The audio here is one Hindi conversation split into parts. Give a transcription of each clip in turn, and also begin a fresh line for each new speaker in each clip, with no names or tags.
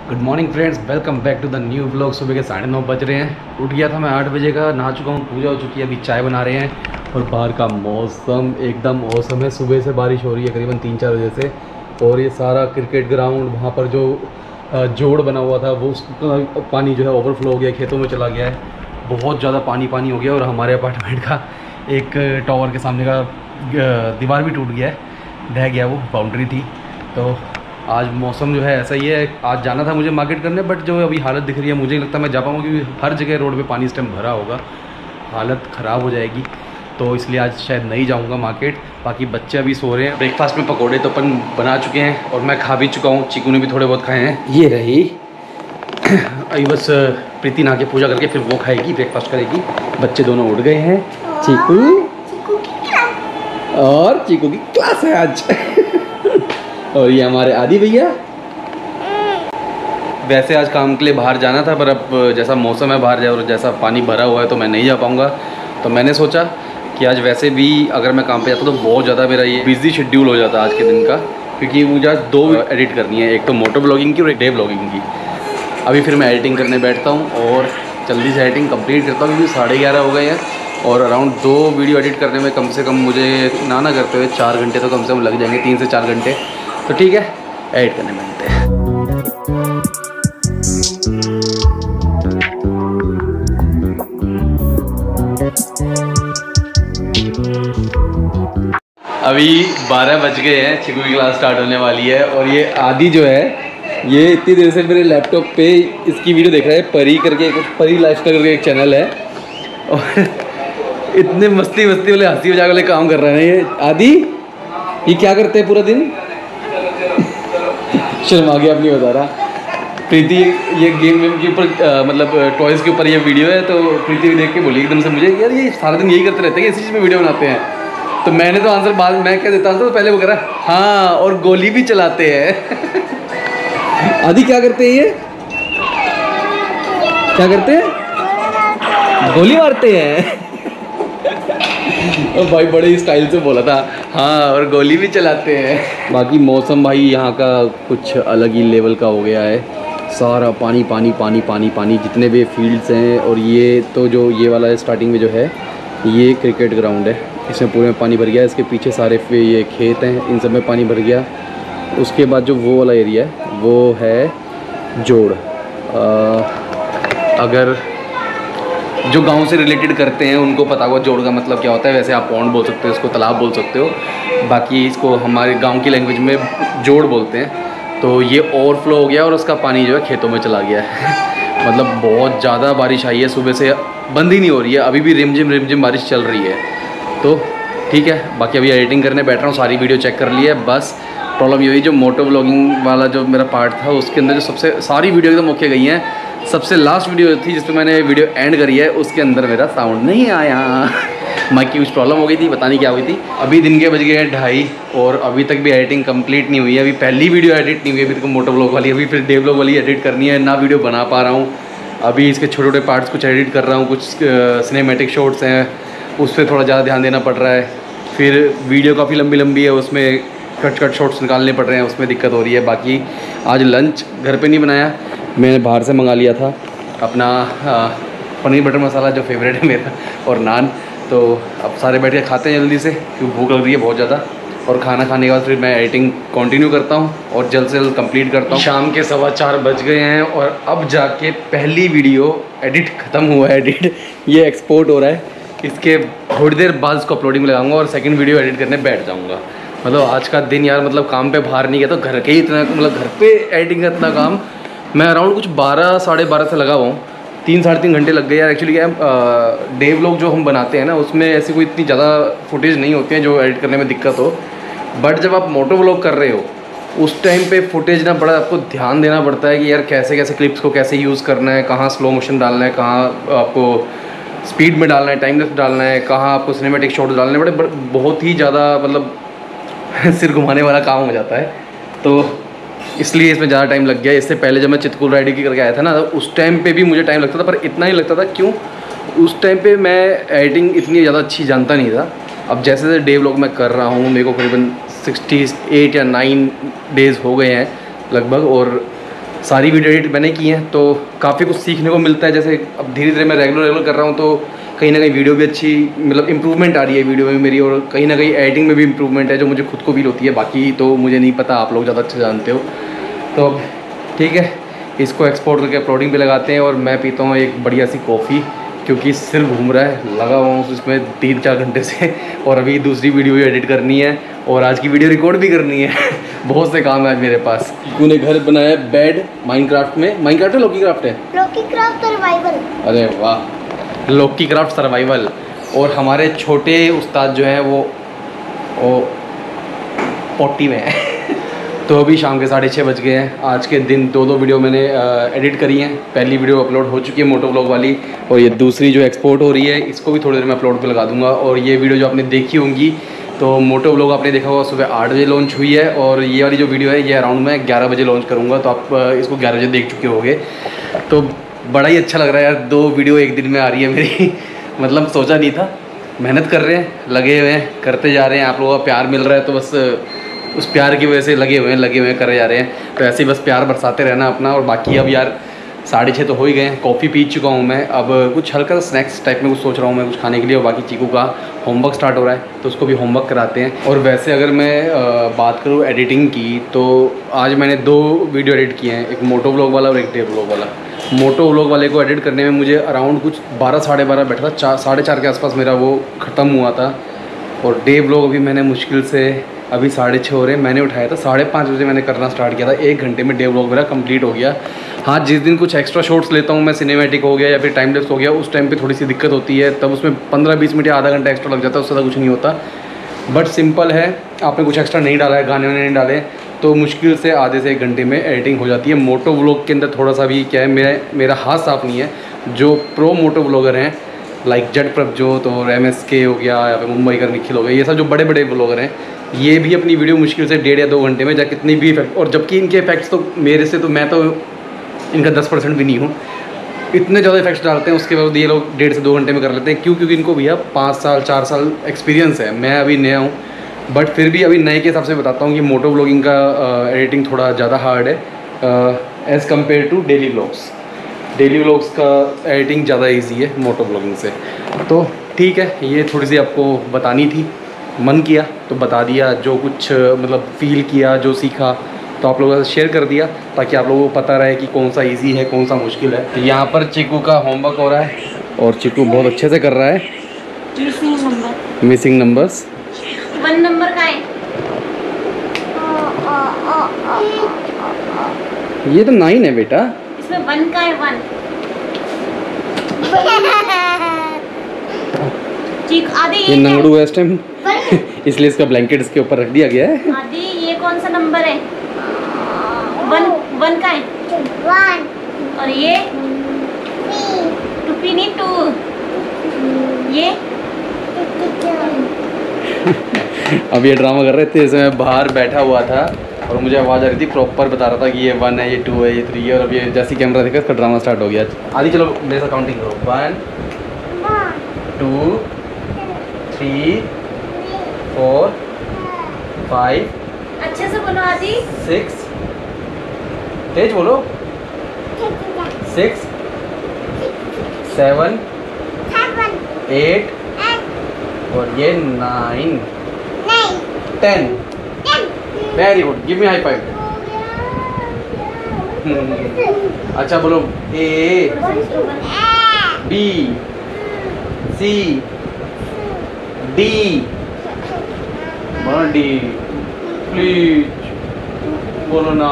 Good morning friends, welcome back to the new vlog. सुबह के 9:30 बज रहे हैं। उठ गया था मैं 8 बजे का, नहा चुका हूँ, पूजा हो चुकी है, अभी चाय बना रहे हैं और बाहर का मौसम एकदम औसम है। सुबह से बारिश हो रही है करीबन 3-4 बजे से, और ये सारा क्रिकेट ग्राउंड वहाँ पर जो जोड़ बना हुआ था वो उसका पानी जो है ओवरफ्लो हो गया, खेतों में चला गया है। बहुत ज़्यादा पानी हो गया और हमारे अपार्टमेंट का एक टावर के सामने का दीवार भी टूट गया है, ढह गया, वो बाउंड्री थी। तो आज मौसम जो है ऐसा ही है। आज जाना था मुझे मार्केट करने, बट जो अभी हालत दिख रही है मुझे नहीं लगता मैं जा पाऊँगा, क्योंकि हर जगह रोड पे पानी इस टाइम भरा होगा, हालत ख़राब हो जाएगी। तो इसलिए आज शायद नहीं जाऊँगा मार्केट। बाकी बच्चे अभी सो रहे हैं। ब्रेकफास्ट में पकौड़े तो अपन बना चुके हैं और मैं खा भी चुका हूँ, चीकू ने भी थोड़े बहुत खाए हैं। ये रही अभी बस प्रीति नहा के पूजा करके फिर वो खाएगी, ब्रेकफास्ट करेगी। बच्चे दोनों उठ गए हैं, चीकू और चीकू की क्लास है आज और ये हमारे आदि भैया। वैसे आज काम के लिए बाहर जाना था, पर अब जैसा मौसम है बाहर जाए और जैसा पानी भरा हुआ है तो मैं नहीं जा पाऊँगा। तो मैंने सोचा कि आज वैसे भी अगर मैं काम पे जाता तो बहुत ज़्यादा मेरा ये बिजी शेड्यूल हो जाता आज के दिन का, क्योंकि मुझे आज 2 एडिट करनी है, एक तो मोटो ब्लॉगिंग की और एक डे ब्लॉगिंग की। अभी फिर मैं एडिटिंग करने बैठता हूँ और जल्दी से एडिटिंग कंप्लीट करता हूँ, क्योंकि 11:30 हो गए हैं और अराउंड 2 वीडियो एडिट करने में कम से कम मुझे ना करते हुए 4 घंटे तो कम से कम लग जाएंगे, 3 से 4 घंटे। तो ठीक है, एडिट करने मिलते हैं। अभी 12 बज गए हैं, चिकू की क्लास स्टार्ट होने वाली है और ये आदि जो है ये इतनी देर से मेरे लैपटॉप पे इसकी वीडियो देख रहा है। परी करके, कुछ परी लाइफस्टाइल करके एक चैनल है, और इतने मस्ती वाले हंसी मजाक वाले काम कर रहे हैं ये। आदि ये क्या करते हैं पूरा दिन? शर्म आ गया, अपनी बता रहा। प्रीति ये गेम के ऊपर मतलब टॉयज़ के ऊपर ये वीडियो है, तो प्रीति भी देख के बोली एकदम से मुझे, यार ये सारा दिन यही करते रहते हैं, इसी चीज़ में वीडियो बनाते हैं। तो मैंने तो आंसर बाद मैं क्या देता हूँ, तो पहले वो कह रहा हाँ, और गोली भी चलाते हैं आदि क्या करते हैं ये? क्या करते हैं? गोली मारते हैं और भाई बड़े ही स्टाइल से बोला था, हाँ, और गोली भी चलाते हैं। बाकी मौसम भाई यहाँ का कुछ अलग ही लेवल का हो गया है। सारा पानी पानी पानी पानी पानी, जितने भी फील्ड्स हैं। और ये तो जो ये वाला है स्टार्टिंग में जो है ये क्रिकेट ग्राउंड है, इसमें पूरे में पानी भर गया। इसके पीछे सारे ये खेत हैं, इन सब में पानी भर गया। उसके बाद जो वो वाला एरिया है वो है जोड़। अगर जो गांव से रिलेटेड करते हैं उनको पता होगा जोड़ का मतलब क्या होता है। वैसे आप पौंड बोल सकते हो, इसको तालाब बोल सकते हो, बाकी इसको हमारे गांव की लैंग्वेज में जोड़ बोलते हैं। तो ये ओवरफ्लो हो गया और उसका पानी जो है खेतों में चला गया है मतलब बहुत ज़्यादा बारिश आई है, सुबह से बंद ही नहीं हो रही है, अभी भी रिमझिम बारिश चल रही है। तो ठीक है, बाकी अभी एडिटिंग करने बैठ रहा हूँ, सारी वीडियो चेक कर ली है। बस प्रॉब्लम ये हुई, जो मोटो ब्लॉगिंग वाला जो मेरा पार्ट था उसके अंदर जो सबसे सारी वीडियो एकदम ओके गई हैं, सबसे लास्ट वीडियो थी जिसपे मैंने वीडियो एंड करी है, उसके अंदर मेरा साउंड नहीं आया माइक की कुछ प्रॉब्लम हो गई थी, पता नहीं क्या हुई थी। अभी दिन के बज गए हैं 2:30 और अभी तक भी एडिटिंग कंप्लीट नहीं हुई है। अभी पहली वीडियो एडिट नहीं हुई अभी तक मोटो ब्लॉग वाली, अभी फिर डे ब्लॉग वाली एडिट करनी है, ना वीडियो बना पा रहा हूँ। अभी इसके छोटे छोटे पार्ट्स कुछ एडिट कर रहा हूँ, कुछ सिनेमैटिक शॉट्स हैं, उस पर थोड़ा ज़्यादा ध्यान देना पड़ रहा है। फिर वीडियो काफ़ी लंबी है, उसमें कट शॉट्स निकालने पड़ रहे हैं, उसमें दिक्कत हो रही है। बाकी आज लंच घर पे नहीं बनाया, मैंने बाहर से मंगा लिया था अपना पनीर बटर मसाला जो फेवरेट है मेरा, और नान। तो अब सारे बैठ के खाते हैं जल्दी से, क्योंकि भूख लग रही है बहुत ज़्यादा। और खाना खाने के बाद फिर मैं एडिटिंग कंटिन्यू करता हूँ और जल्द से जल्द कंप्लीट करता हूँ। शाम के 4:15 बज गए हैं और अब जाके पहली वीडियो एडिट ख़त्म हुआ है। एडिट ये एक्सपोर्ट हो रहा है, इसके थोड़ी देर बाद इसको अपलोडिंग में लगाऊंगा और सेकंड वीडियो एडिट करने बैठ जाऊंगा। मतलब आज का दिन यार, मतलब काम पे बाहर नहीं गया तो घर के ही इतना, मतलब घर पे एडिटिंग का इतना काम। मैं अराउंड कुछ 12 साढ़े 12 से लगा हुआ हूँ, 3-3.5 घंटे लग गए यार। एक्चुअली क्या है, डे व्लॉग जो हम बनाते हैं ना उसमें ऐसी कोई इतनी ज़्यादा फुटेज नहीं होती है जो एडिट करने में दिक्कत हो। बट जब आप मोटो व्लॉग कर रहे हो उस टाइम पे फुटेज ना बड़ा आपको ध्यान देना पड़ता है कि यार कैसे कैसे क्लिप्स को कैसे यूज़ करना है, कहाँ स्लो मोशन डालना है, कहाँ आपको स्पीड में डालना है, टाइम लेफ्ट डालना है, कहाँ आपको सिनेमैटिक शॉट्स डालने पड़े। बहुत ही ज़्यादा मतलब सिर घुमाने वाला काम हो जाता है, तो इसलिए इसमें ज़्यादा टाइम लग गया। इससे पहले जब मैं चितकुल राइड की करके आया था ना, तो उस टाइम पे भी मुझे टाइम लगता था, पर इतना ही लगता था। क्यों? उस टाइम पे मैं एडिटिंग इतनी ज़्यादा अच्छी जानता नहीं था। अब जैसे जैसे डे व्लॉग मैं कर रहा हूँ, मेरे को करीबन 68 या 9 डेज़ हो गए हैं लगभग, और सारी वीडियो एडिट मैंने की हैं, तो काफ़ी कुछ सीखने को मिलता है। जैसे अब धीरे धीरे मैं रेगुलर कर रहा हूँ, तो कहीं ना कहीं वीडियो भी अच्छी, मतलब इम्प्रूवमेंट आ रही है वीडियो में मेरी, और कहीं ना कहीं एडिटिंग में भी इम्प्रूवमेंट है, जो मुझे खुद को फील होती है। बाकी तो मुझे नहीं पता, आप लोग ज़्यादा अच्छा जानते हो। तो अब ठीक है, इसको एक्सपोर्ट करके अपलोडिंग पे लगाते हैं, और मैं पीता हूँ एक बढ़िया सी कॉफ़ी, क्योंकि सिर घूम रहा है, लगा हुआ हूँ उसमें 3-4 घंटे से। और अभी दूसरी वीडियो भी एडिट करनी है, और आज की वीडियो रिकॉर्ड भी करनी है। बहुत से काम है आज मेरे पास। तूने घर बनाया है बेड माइनक्राफ्ट में। माइनक्राफ्ट है लॉकी क्राफ्ट है? Lokicraft survival. अरे वाह, लॉकी क्राफ्ट सर्वाइवल। और हमारे छोटे उस्ताद जो हैं वो पोटी में है। तो अभी शाम के 6:30 बज गए हैं। आज के दिन 2 वीडियो मैंने एडिट करी हैं। पहली वीडियो अपलोड हो चुकी है मोटो व्लॉग वाली, और ये दूसरी जो एक्सपोर्ट हो रही है, इसको भी थोड़ी देर में अपलोड पे लगा दूंगा। और ये वीडियो जो आपने देखी होंगी, तो मोटो व्लॉग आपने देखा होगा सुबह 8 बजे लॉन्च हुई है, और ये वाली जो वीडियो है ये अराउंड मैं 11 बजे लॉन्च करूँगा, तो आप इसको 11 बजे देख चुके होंगे। तो बड़ा ही अच्छा लग रहा है यार, 2 वीडियो एक दिन में आ रही है मेरी। मतलब सोचा नहीं था। मेहनत कर रहे हैं, लगे हुए हैं, करते जा रहे हैं, आप लोगों का प्यार मिल रहा है, तो बस उस प्यार की वजह से लगे हुए हैं, करे जा रहे हैं। तो ऐसे ही बस प्यार बरसाते रहना अपना। और बाकी अब यार 6:30 तो हो ही गए हैं, कॉफ़ी पी चुका हूँ मैं। अब कुछ हल्का स्नैक्स टाइप में कुछ सोच रहा हूँ मैं कुछ खाने के लिए। और बाकी चीकू का होमवर्क स्टार्ट हो रहा है, तो उसको भी होमवर्क कराते हैं। और वैसे अगर मैं बात करूँ एडिटिंग की, तो आज मैंने 2 वीडियो एडिट किए हैं, एक मोटो व्लॉग वाला और एक डे व्लॉग वाला। मोटो व्लॉग वाले को एडिट करने में मुझे अराउंड कुछ 12-12:30 बैठा था, 4:30 के आसपास मेरा वो ख़त्म हुआ था। और डे व्लॉग भी मैंने मुश्किल से, अभी 6:30 हो रहे हैं, मैंने उठाया था 5:30 बजे मैंने करना स्टार्ट किया था। 1 घंटे में डे व्लॉग मेरा कंप्लीट हो गया। हाँ, जिस दिन कुछ एक्स्ट्रा शॉट्स लेता हूँ मैं, सिनेमैटिक हो गया या फिर टाइम लैप्स हो गया, उस टाइम पे थोड़ी सी दिक्कत होती है, तब उसमें 15-20 मिनट या आधा घंटा एक्स्ट्रा लग जाता है, उससे ज़्यादा कुछ नहीं होता। बट सिंपल है, आपने कुछ एक्स्ट्रा नहीं डाला है, गाने वाने नहीं डाले, तो मुश्किल से आधे से 1 घंटे में एडिटिंग हो जाती है। मोटो व्लॉग के अंदर थोड़ा सा भी क्या है, मेरा हाथ साफ नहीं है। जो प्रो मोटो व्लॉगर हैं लाइक जट प्रभजोत और MSK हो गया, या फिर मुंबई का निखिल हो गया, ये सब जो बड़े बड़े व्लॉगर हैं, ये भी अपनी वीडियो मुश्किल से 1.5 या 2 घंटे में जा कितनी भी इफेक्ट, और जबकि इनके इफेक्ट्स तो मेरे से, तो मैं तो इनका 10% भी नहीं हूँ, इतने ज़्यादा इफेक्ट्स डालते हैं, उसके बाद ये लोग 1.5 से 2 घंटे में कर लेते हैं। क्यों? क्योंकि इनको भैया 5 साल 4 साल एक्सपीरियंस है, मैं अभी नया हूँ। बट फिर भी अभी नए के हिसाब से बताता हूँ कि मोटो व्लॉगिंग का एडिटिंग थोड़ा ज़्यादा हार्ड है as compare to daily vlogs. Daily vlogs का एडिटिंग ज़्यादा इजी है मोटो व्लॉगिंग से। तो ठीक है, ये थोड़ी सी आपको बतानी थी, मन किया तो बता दिया। जो कुछ मतलब फ़ील किया, जो सीखा, तो आप लोगों से शेयर कर दिया, ताकि आप लोगों को पता रहे कि कौन सा इजी है, कौन सा मुश्किल है। तो यहाँ पर चिकू का होमवर्क हो रहा है, और चिकू बहुत अच्छे से कर रहा है। मिसिंग नंबर्स
1 नंबर का है,
ये तो 9 है बेटा,
इसमें 1 का है, 1। ठीक आदि,
ये नंगड़ू है इस टाइम, इसलिए इसका ब्लैंकेट इसके ऊपर रख दिया गया है।
आदि ये कौन सा नंबर है? 1 का है, 1। और ये 2 नहीं 2, ये
अब ये ड्रामा कर रहे थे, जैसे मैं बाहर बैठा हुआ था और मुझे आवाज़ आ रही थी, प्रॉपर बता रहा था कि ये 1 है, ये 2 है, ये 3 है। और अब ये जैसे कैमरा देखा, इसका ड्रामा स्टार्ट हो गया। आदि चलो मेरे साथ काउंटिंग करो, 1 2 3 4 5
अच्छे से बोलो आदि,
6, तेज बोलो, 6 7 8 और ये 9 10। Very good, give me high five. अच्छा बोलो, A B C D, बोलो D, प्लीज बोलो ना।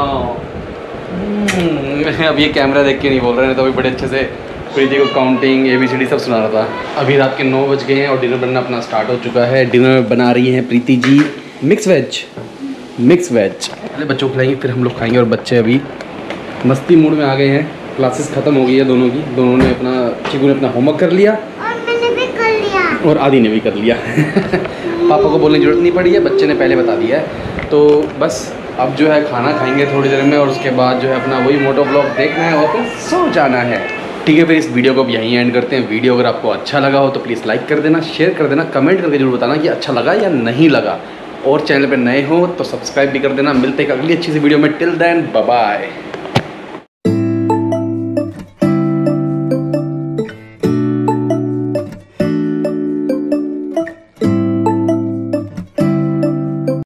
अब ये कैमरा देख के नहीं बोल रहे हैं, तो अभी बड़े अच्छे से प्रीति को काउंटिंग ABCD सब सुना रहा था। अभी रात के 9 बज गए हैं और डिनर बनना अपना स्टार्ट हो चुका है। डिनर में बना रही हैं प्रीति जी मिक्स वेज। पहले बच्चों को खिलाएंगे, फिर हम लोग खाएंगे। और बच्चे अभी मस्ती मूड में आ गए हैं, क्लासेस ख़त्म हो गई है दोनों की। दोनों ने अपना, चिकू ने अपना होमवर्क कर लिया
और मैंने भी कर लिया,
और आदि ने भी कर लिया। पापा को बोलने की जरूरत नहीं पड़ी है, बच्चे ने पहले बता दिया है। तो बस अब जो है खाना खाएंगे थोड़ी देर में, और उसके बाद जो है अपना वही मोटो ब्लॉग देखना है और फिर सो जाना है। ठीक है, फिर इस वीडियो को अब यहीं एंड करते हैं। वीडियो अगर आपको अच्छा लगा हो तो प्लीज़ लाइक कर देना, शेयर कर देना, कमेंट करके जरूर बताना कि अच्छा लगा या नहीं लगा। और चैनल पे नए हो तो सब्सक्राइब भी कर देना। मिलते हैं अगली अच्छी सी वीडियो में। Till then bye bye.